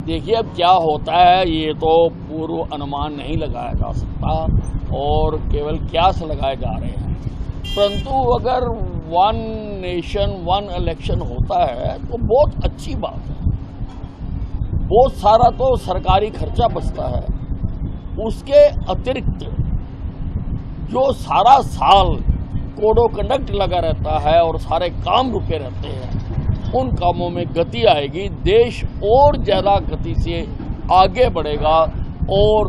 देखिए अब क्या होता है ये तो पूर्व अनुमान नहीं लगाया जा सकता और केवल क्यास लगाए जा रहे हैं। परंतु अगर वन नेशन वन इलेक्शन होता है तो बहुत अच्छी बात है। बहुत सारा तो सरकारी खर्चा बचता है। उसके अतिरिक्त जो सारा साल कोड ऑफ कंडक्ट लगा रहता है और सारे काम रुके रहते हैं, उन कामों में गति आएगी। देश और ज़्यादा गति से आगे बढ़ेगा और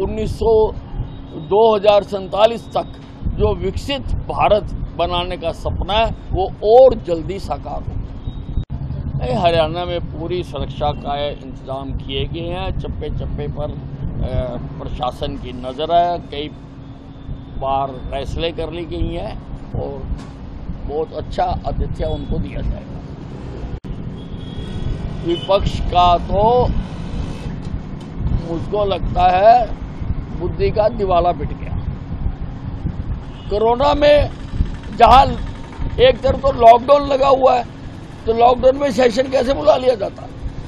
2047 तक जो विकसित भारत बनाने का सपना है वो और जल्दी साकार होगा। हरियाणा में पूरी सुरक्षा का इंतजाम किए गए हैं। चप्पे चप्पे पर प्रशासन की नज़र है। कई बार फैसले कर ली गई हैं और बहुत अच्छा आतिथ्य उनको दिया जाएगा। विपक्ष का तो मुझको लगता है बुद्धि का दिवाला पिट गया। कोरोना में जहां एक तरफ तो लॉकडाउन लगा हुआ है तो लॉकडाउन में सेशन कैसे बुला लिया जाता,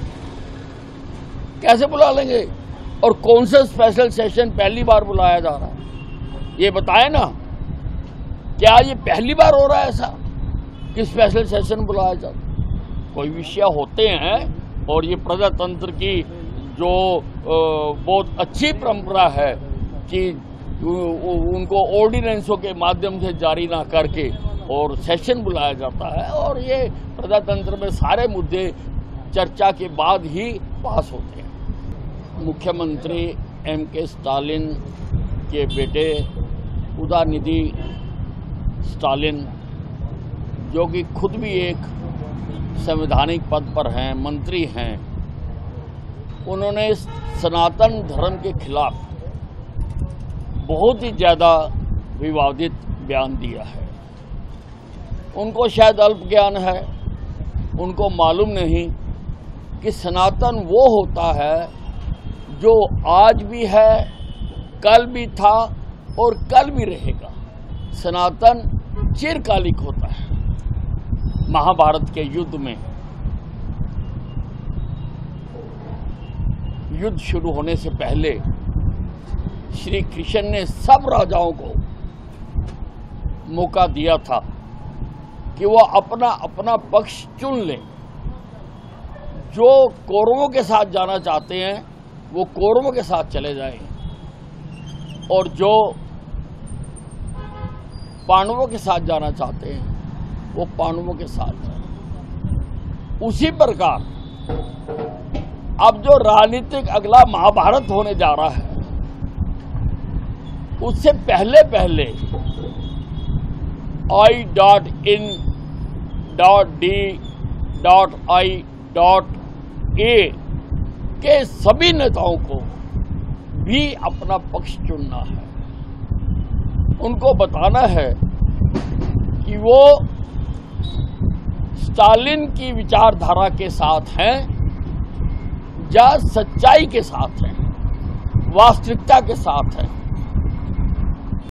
कैसे बुला लेंगे? और कौन सा स्पेशल सेशन पहली बार बुलाया जा रहा है ये बताएं ना। क्या ये पहली बार हो रहा है ऐसा कि स्पेशल सेशन बुलाया जाता? कोई विषय होते हैं और ये प्रजातंत्र की जो बहुत अच्छी परंपरा है कि उनको ऑर्डिनेंसों के माध्यम से जारी ना करके और सेशन बुलाया जाता है और ये प्रजातंत्र में सारे मुद्दे चर्चा के बाद ही पास होते हैं। मुख्यमंत्री M.K. स्टालिन के बेटे उदयनिधि स्टालिन, जो कि खुद भी एक संवैधानिक पद पर हैं, मंत्री हैं, उन्होंने सनातन धर्म के खिलाफ बहुत ही ज़्यादा विवादित बयान दिया है। उनको शायद अल्प ज्ञान है, उनको मालूम नहीं कि सनातन वो होता है जो आज भी है, कल भी था और कल भी रहेगा। सनातन चिरकालिक होता है। महाभारत के युद्ध में युद्ध शुरू होने से पहले श्री कृष्ण ने सब राजाओं को मौका दिया था कि वो अपना अपना पक्ष चुन लें। जो कौरवों के साथ जाना चाहते हैं वो कौरवों के साथ चले जाएं और जो पांडवों के साथ जाना चाहते हैं वो पांडवों के साथ जाएं। उसी प्रकार अब जो राजनीतिक अगला महाभारत होने जा रहा है उससे पहले I.in.D.I.A के सभी नेताओं को भी अपना पक्ष चुनना है। उनको बताना है कि वो स्टालिन की विचारधारा के साथ हैं या सच्चाई के साथ हैं, वास्तविकता के साथ हैं।